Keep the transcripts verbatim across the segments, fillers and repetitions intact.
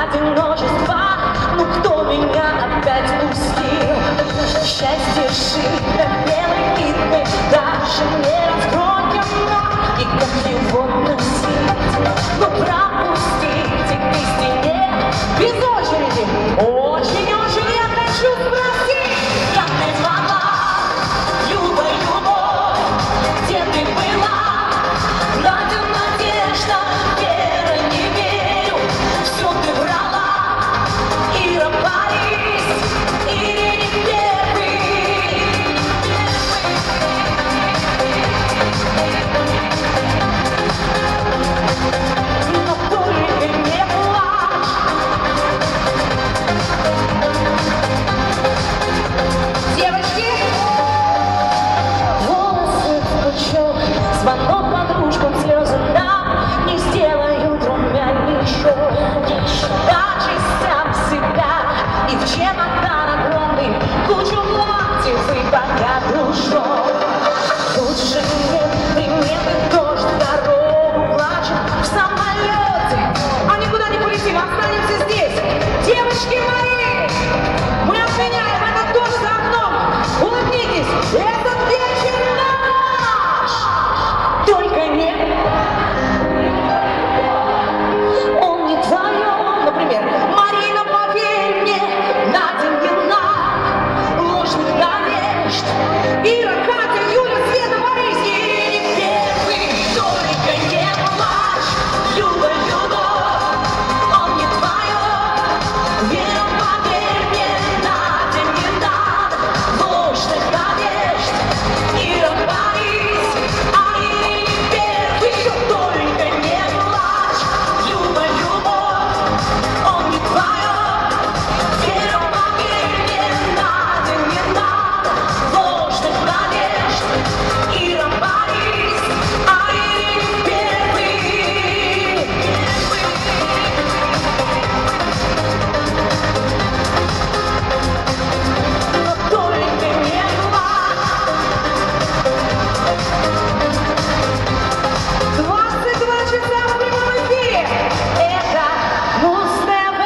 одиночества. Ну кто меня опять пустил? Счастье шито белой ниткой, даже не раскроем, и как его носить, но пропустите к истине без очереди. Очень-очень я хочу спросить, как ты звала, Люба, любовь, где ты была? Ради надежда, вера, не верю, все ты врала. Ира, Париж, или не первый? Но только не плачь. Девочки, волосы в пучок, звонок подружкам, слезы нам не сделают румяный щек. Даже сам себя и в чемодан огромный кучу платьев и богат дружок. Лучше нет приметы, дождь, дорогу плачет в самолете, а никуда не полетим, останемся здесь. Девочки мои, мы отменяем этот дождь за окном. Улыбнитесь, этот вечер наш. Только не он не твое, например. Марина, поверь мне, Надя не на ложных надежд. Ира, Катя, Юля, Света, Борис, и не первый. Только не плачь, Люба, любовь, он не твое. Вера, поверь мне, Надя не надо ложных надежд. Ира, Борис, а Ире не первый. Только не плачь, Люба, любовь, он не твое. Вера, поверь мне, Надя не надо ложных надежд. Ира, Борис, а Ире не первый. Но только не плачь. двадцать два часа в прямом эфире. Это Муз-ТВ.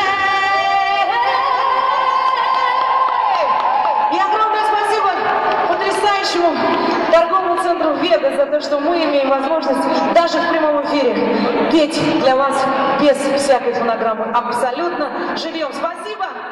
И огромное спасибо потрясающему торговому центру «Вега» за то, что мы имеем возможность даже в прямом эфире петь для вас без всякой фонограммы. Абсолютно живем. Спасибо.